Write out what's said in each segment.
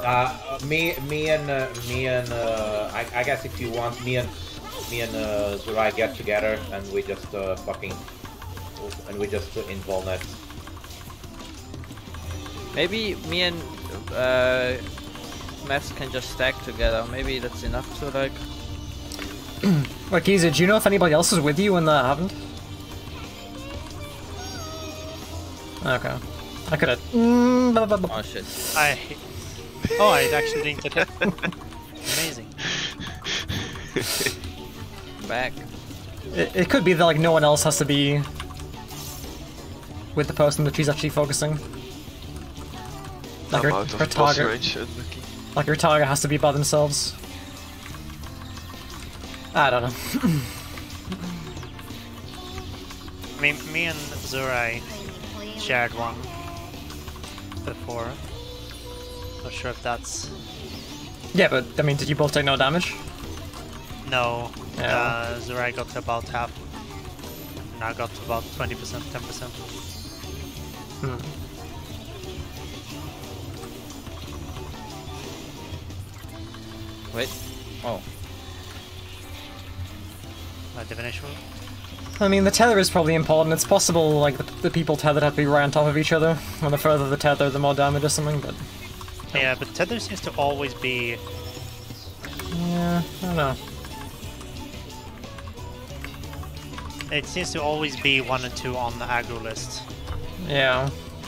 I guess if you want, me and Zurai get together and we just invuln it. Maybe me and Mets can just stack together. Maybe that's enough to like. Like, Giza, do you know if anybody else is with you when that happened? Okay. I could've. Oh shit. Oh, I actually didn't get hit. Amazing. Back. It could be that like no one else has to be with the person that she's actually focusing. Like her target. Like her target has to be by themselves. I don't know. I mean, me and Zurai shared one before. Not sure if that's... Yeah, but I mean, did you both take no damage? No. Yeah. Zurai got to about half. And I got to about 20%, 10%. Wait. Oh. My divination. I mean, the tether is probably important. It's possible, like, the people tethered have to be right on top of each other. And the further the tether, the more damage or something, but... Yeah, but tether seems to always be... Yeah, I don't know. It seems to always be 1 and 2 on the aggro list. Yeah.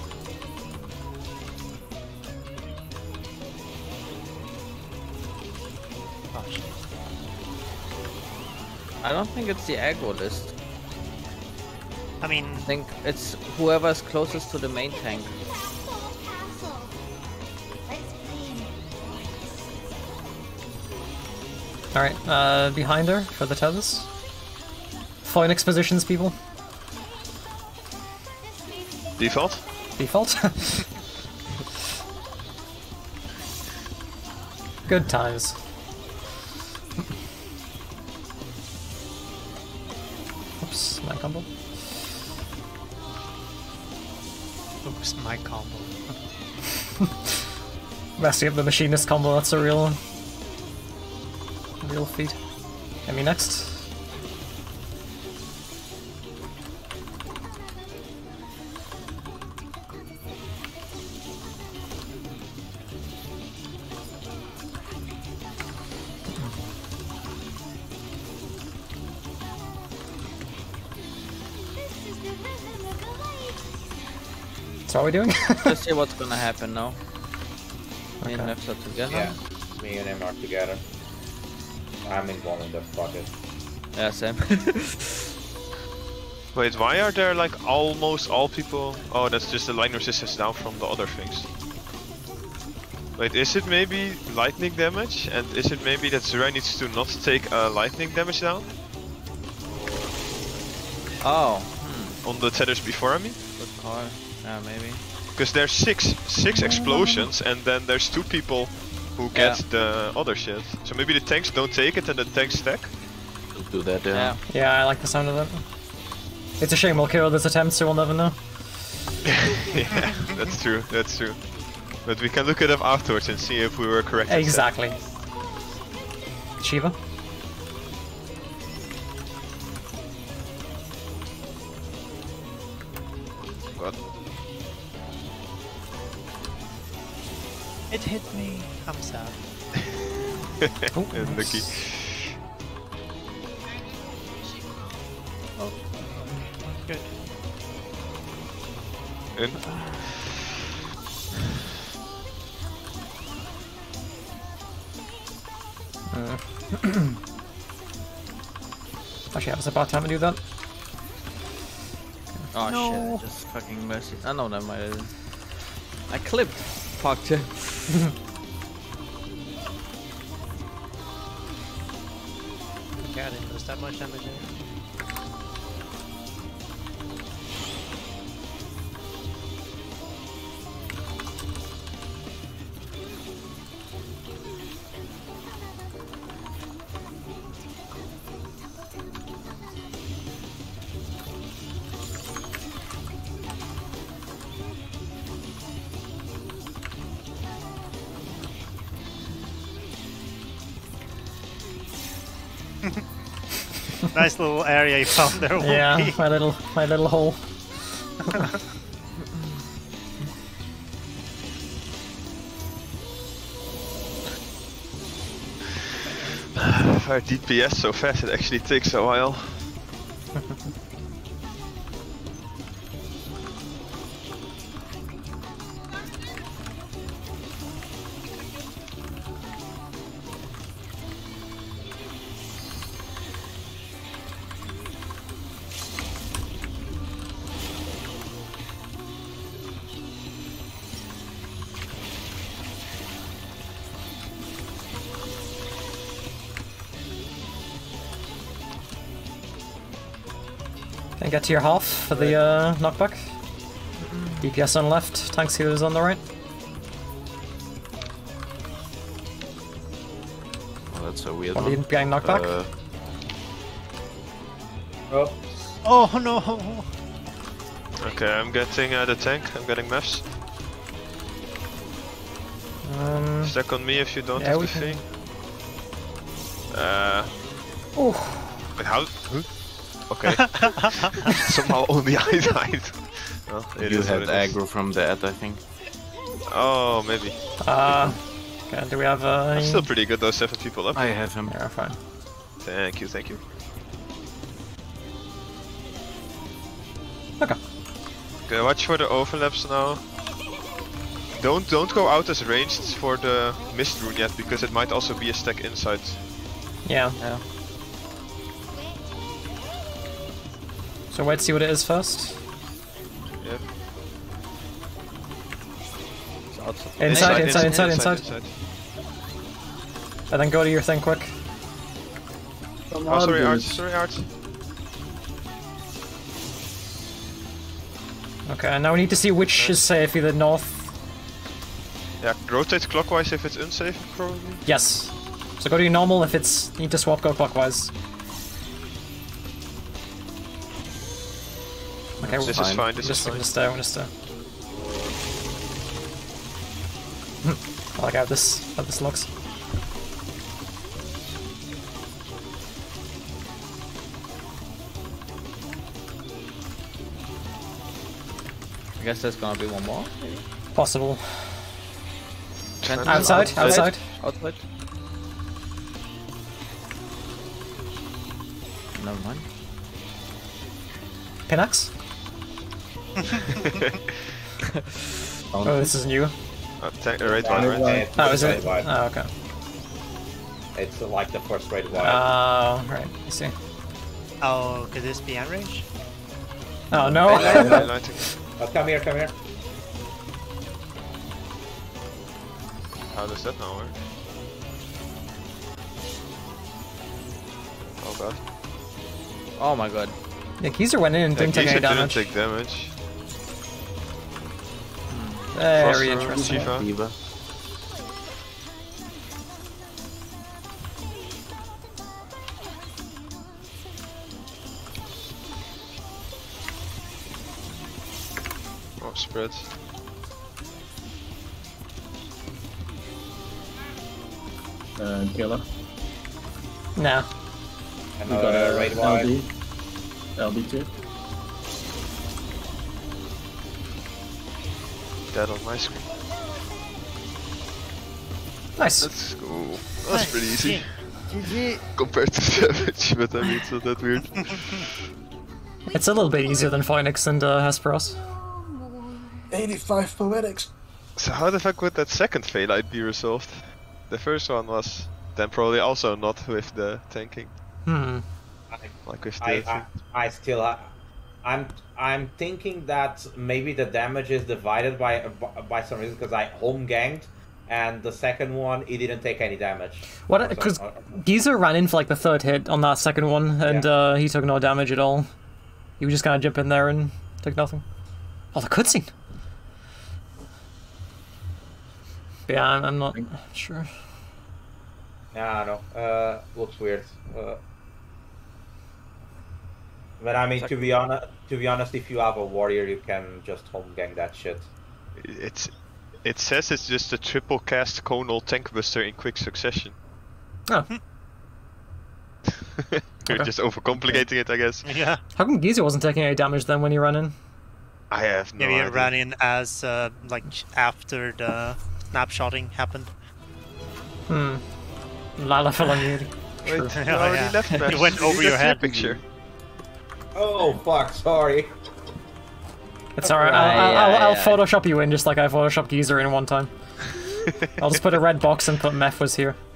Oh, shit. I don't think it's the aggro list. I mean... I think it's whoever's closest to the main tank. Alright, behind her for the tethers. Phoenix positions, people. Default? Default? Good times. Oops, my combo. Oops, my combo. Messing up the machinist combo, that's a real feat. Get me next. So what are we doing? Let's see what's gonna happen now. Me and Okay. Nefs are together. Yeah, me and him are together. I'm invulning the fuck it. Yeah, same. Wait, why are there like almost all people? Oh, that's just the lightning resistance down from the other things. Wait, is it maybe lightning damage? And is it maybe that Zurai needs to not take lightning damage down? Oh. On the tethers before, I mean? Good call. Yeah, maybe. Because there's six explosions and then there's 2 people who get the other shit. So maybe the tanks don't take it and the tanks stack? Do that, yeah. Yeah, I like the sound of it. It's a shame we'll kill this attempt, so we'll never know. Yeah, that's true, that's true. But we can look it up afterwards and see if we were correct. Exactly. Shiva? What? It hit me. I'm sad. Lucky. Oh. Good. And Actually, I was about time to do that. Oh No. shit, I just fucking mercy. Oh no, never mind. I clipped. Fucked it. Okay, I didn't lose that much damage. Nice little area you found there, Wookie. Yeah, my little hole. Our DPS so fast, it actually takes a while. Can I get to your half for the knockback? DPS on left, tanks healers on the right. Oh, that's a weird Are you one. getting knockback? Oh, Oh no! Okay, I'm getting the tank, I'm getting mefs. Stack on me if you don't yeah, have we the can- thing. Oh, Wait, how? Huh? Okay. Somehow only I died. Well, it You is had what it is. aggro from that, I think. Oh, maybe. okay, do we have any... Still pretty good though, 7 people up. I have him. Yeah, fine. Thank you, thank you. Okay. Okay, watch for the overlaps now. Don't go out as ranged for the mist rune yet, because it might also be a stack inside. Yeah. Yeah. So wait, see what it is first. Yep. Inside. And then go to your thing quick. Oh, sorry, Arch. Okay, now we need to see which is safe, either north... Yeah, rotate clockwise if it's unsafe, probably. Yes. So go to your normal, if it's... You need to swap, go clockwise. Okay, This is fine, this is I'm fine. gonna stay, I'm gonna stay. I like how this looks. I guess there's gonna be one more. Possible. Sentinel Outside. Outside. Never mind. Pinax? Oh, this is new. Tank, raid one, right? Oh, is it? Right. Oh, okay. It's like the first raid wide. Right, I see. Oh, could this be end range? Oh, no! Lighting. Come here. How does that now work? Oh god. Oh my god. Yeah, Geezer went in and didn't take any Geezer damage. didn't take damage. Very Frost interesting. Shiva. Diva. Oh, spread. Killer. Nah. We got Another a raid wide. LB2. Dead on my screen. Nice. Let's go. That's pretty easy. GG. Compared to Savage, but I mean, it's not that weird. It's a little bit easier than Phoenix and Hesperos. 85 poetics. So how the fuck would that second Phalite be resolved? The first one was then probably also not with the tanking. Like with the I still I'm thinking that maybe the damage is divided by some reason, because I home ganged, and the second one he didn't take any damage. What? Because Geezer ran in for like the third hit on that second one, and he took no damage at all. He was just gonna jump in there and took nothing. Oh, the cutscene. But yeah, I'm not sure. Yeah, I know. Looks weird. But I mean, to be honest, if you have a warrior, you can just home gang that shit. it says it's just a triple cast conal tank buster in quick succession. Oh. You're Okay. just overcomplicating it, I guess. Yeah. How come Geezer wasn't taking any damage then when he ran in? I have no Maybe it idea. ran in as like after the snapshotting happened. Lala fell on you. Wait, you Oh, already yeah. left, It Max. went over your That's head. Picture. Oh fuck! Sorry. It's alright, I'll Photoshop you in just like I photoshopped Geezer in one time. I'll just put a red box and put Meph was here.